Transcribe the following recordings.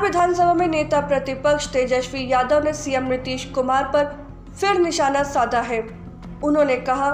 विधानसभा में नेता प्रतिपक्ष तेजस्वी यादव ने सीएम नीतीश कुमार पर फिर निशाना साधा है। उन्होंने कहा,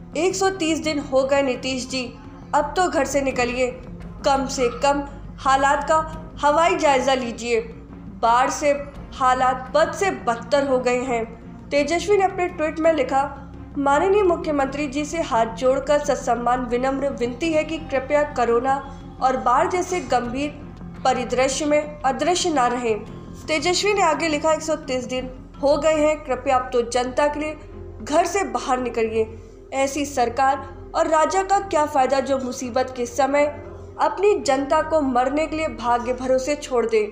130 दिन हो गए नीतीश जी, अब तो घर से निकलिए, कम से कम हालात का हवाई जायजा लीजिए। बाढ़ से हालात बद से बदतर हो गए हैं। तेजस्वी ने अपने ट्वीट में लिखा, माननीय मुख्यमंत्री जी से हाथ जोड़कर ससम्मान विनम्र विनती है कि कृपया कोरोना और बाढ़ जैसे गंभीर परिदृश्य में अदृश्य न रहें। तेजस्वी ने आगे लिखा, 130 दिन हो गए हैं, कृपया अब तो जनता के लिए घर से बाहर निकलिए। ऐसी सरकार और राजा का क्या फायदा जो मुसीबत के समय अपनी जनता को मरने के लिए भाग्य भरोसे छोड़ दे।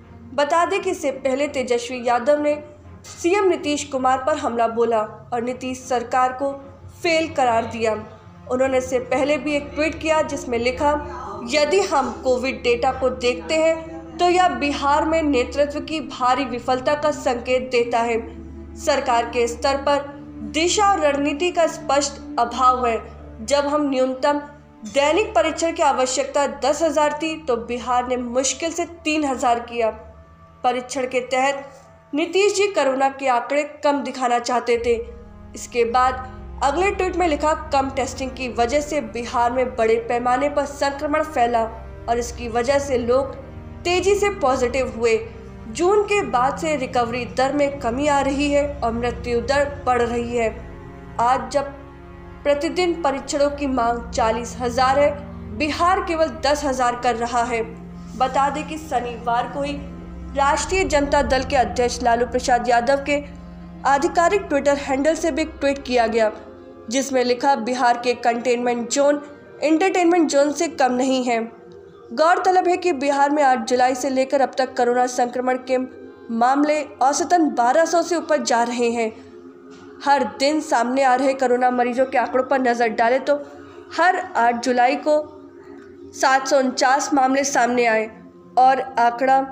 बता दें कि इससे पहले तेजस्वी यादव ने सीएम नीतीश कुमार पर हमला बोला और नीतीश सरकार को फेल करार दिया। उन्होंने इससे पहले भी एक ट्वीट किया जिसमें लिखा, यदि हम कोविड डेटा को देखते हैं तो यह बिहार में नेतृत्व की भारी विफलता का संकेत देता है। सरकार के स्तर पर दिशा और रणनीति का स्पष्ट अभाव है। जब हम न्यूनतम दैनिक परीक्षण की आवश्यकता 10,000 थी तो बिहार ने मुश्किल से 3,000 किया। परीक्षण के तहत नीतीश जी कोरोना के आंकड़े कम दिखाना चाहते थे। इसके बाद अगले ट्वीट में लिखा, कम टेस्टिंग की वजह से बिहार में बड़े पैमाने पर संक्रमण फैला और इसकी वजह से लोग तेजी से पॉजिटिव हुए। जून के बाद से रिकवरी दर में कमी आ रही है और मृत्यु दर बढ़ रही है। आज जब प्रतिदिन परीक्षणों की मांग 40,000 है, बिहार केवल 10,000 कर रहा है। बता दें कि शनिवार को ही राष्ट्रीय जनता दल के अध्यक्ष लालू प्रसाद यादव के आधिकारिक ट्विटर हैंडल से भी एक ट्वीट किया गया जिसमें लिखा, बिहार के कंटेनमेंट जोन एंटरटेनमेंट जोन से कम नहीं है। गौरतलब है कि बिहार में 8 जुलाई से लेकर अब तक कोरोना संक्रमण के मामले औसतन 1200 से ऊपर जा रहे हैं। हर दिन सामने आ रहे कोरोना मरीजों के आंकड़ों पर नज़र डालें तो हर 8 जुलाई को 749 मामले सामने आए और आंकड़ा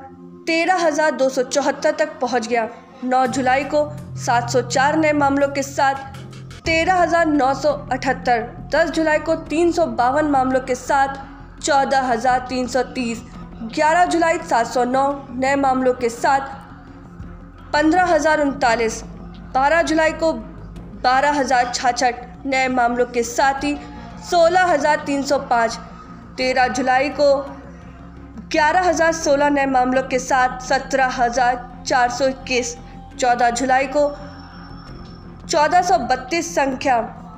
13,274 तक पहुंच गया। 9 जुलाई को 704 नए मामलों के साथ 13,978, 10 जुलाई को 352 मामलों के साथ 14,330, 11 जुलाई 709 नए मामलों के साथ 15,039, 12 जुलाई को 12,066 नए मामलों के साथ ही 16,305, 13 जुलाई को 11,016 नए मामलों के साथ 17,421, 14 जुलाई को 1,432 संख्या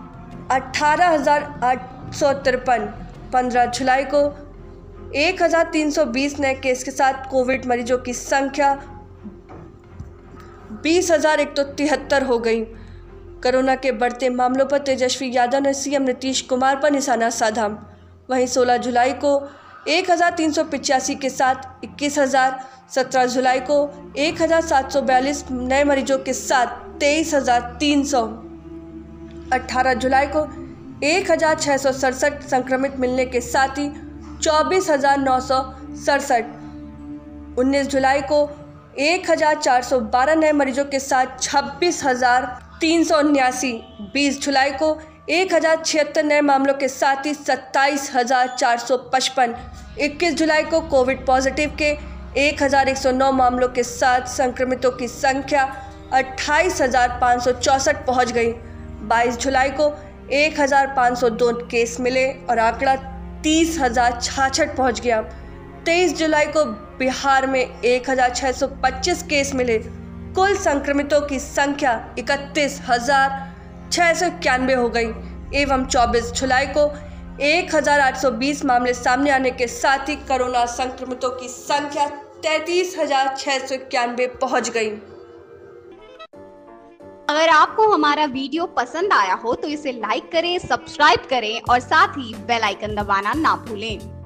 18,853, 15 जुलाई को 1,320 नए केस के साथ कोविड मरीजों की संख्या 20,173 हो गई। कोरोना के बढ़ते मामलों पर तेजस्वी यादव ने सीएम नीतीश कुमार पर निशाना साधा। वहीं 16 जुलाई को 1,385 के साथ 21,000, 17 जुलाई को 1,742 नए मरीजों के साथ 23,300, 18 जुलाई को 1,667 संक्रमित मिलने के साथ ही 24,967, 19 जुलाई को 1,412 नए मरीजों के साथ 26,379, 20 जुलाई को 1,076 नए मामलों के साथ ही 27,455, 21 जुलाई को कोविड पॉजिटिव के 1,109 मामलों के साथ संक्रमितों की संख्या 28,564 पहुंच गई। 22 जुलाई को 1,502 केस मिले और आंकड़ा 30,066 पहुंच गया। 23 जुलाई को बिहार में 1,625 केस मिले। कुल संक्रमितों की संख्या 31,691 हो गई एवं 24 जुलाई को 1,820 मामले सामने आने के साथ ही कोरोना संक्रमितों की संख्या 33,691 पहुंच गई। अगर आपको हमारा वीडियो पसंद आया हो तो इसे लाइक करें, सब्सक्राइब करें और साथ ही बेल आइकन दबाना ना भूलें।